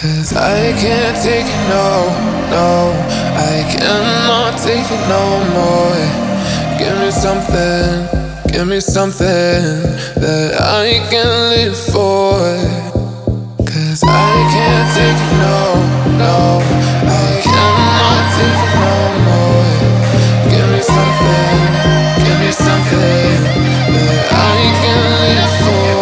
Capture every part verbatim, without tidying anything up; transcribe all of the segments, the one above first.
'Cause I can't take it, no, no. I cannot take it no more. Give me something, give me something that I can live for. 'Cause I can't take it, no, no. I cannot take it no more. Give me something, give me something that I can live for.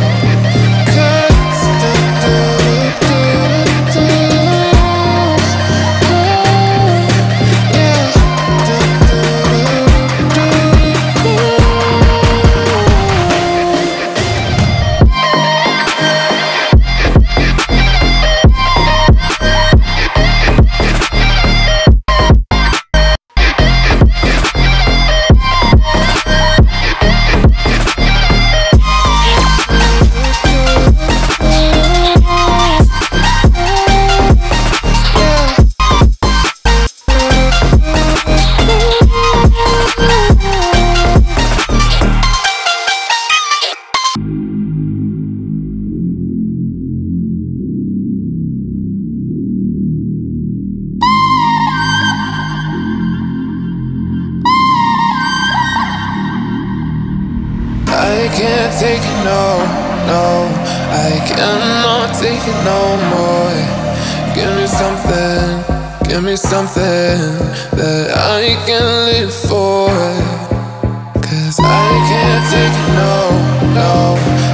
I can't take it, no, no. I cannot take it no more. Give me something, give me something that I can live for. 'Cause I can't take it, no, no.